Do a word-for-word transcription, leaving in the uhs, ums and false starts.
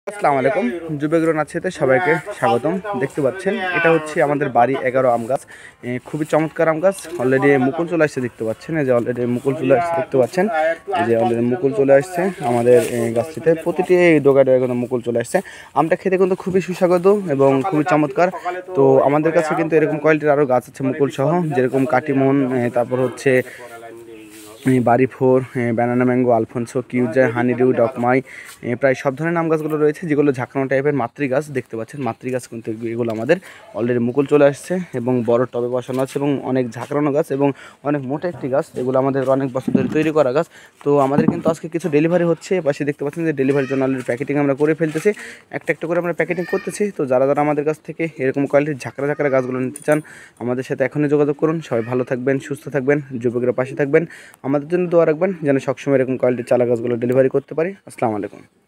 আসসালামু আলাইকুম, যুবগ্রহণ আছে সবাইকে স্বাগতম। দেখতে পাচ্ছেন এটা হচ্ছে আমাদের বাড়ি এগারো আম গাছ। খুবই চমৎকার আম গাছ। অলরেডি মুকুল চলে আসছে, দেখতে পাচ্ছেন এই যে অলরেডি মুকুল চলে আসছে দেখতে পাচ্ছেন এই যে অলরেডি মুকুল চলে আসছে আমাদের গাছটিতে। প্রতিটি ডোগায় কিন্তু মুকুল চলে আসছে। আমটা খেতে কিন্তু খুবই সুস্বাদু এবং খুবই চমৎকার। তো আমাদের কাছে কিন্তু এরকম কোয়ালিটির আরও গাছ আছে মুকুল সহ, যেরকম কাটিমন, তারপর হচ্ছে বাড়ি ফোর, ব্যানানা ম্যাঙ্গো, আলফনসো, কিউজা, হানিডিউ, ডকমাই, প্রায় সব ধরনের নাম গাছগুলো রয়েছে, যেগুলো ঝাঁকানো টাইপের মাতৃ গাছ। দেখতে পাচ্ছেন মাতৃ গাছ কিন্তু এগুলো আমাদের অলরেডি মুকুল চলে আসছে এবং বড় টবে বসানো আছে এবং অনেক ঝাঁকড়ানো গাছ এবং অনেক মোটা একটি গাছ। এগুলো আমাদের অনেক বছর ধরে তৈরি করা গাছ। তো আমাদের কিন্তু আজকে কিছু ডেলিভারি হচ্ছে, পাশে দেখতে পাচ্ছেন যে ডেলিভারির জন্য অলরেডি প্যাকেটিং আমরা করে ফেলতেছি, একটা একটা করে আমরা প্যাকেটিং করতেছি। তো যারা যারা আমাদের কাছ থেকে এরকম কোয়ালিটির ঝাঁকড়া ঝাঁকড়া গাছগুলো নিতে চান, আমাদের সাথে এখনই যোগাযোগ করুন। সবাই ভালো থাকবেন, সুস্থ থাকবেন, যুবকের পাশে থাকবেন। আমাদের জন্য দোয়া রাখবেন যেন সবসময় এরকম কোয়ালিটির চারা গাছগুলো ডেলিভারি করতে পারি। আসসালামু আলাইকুম।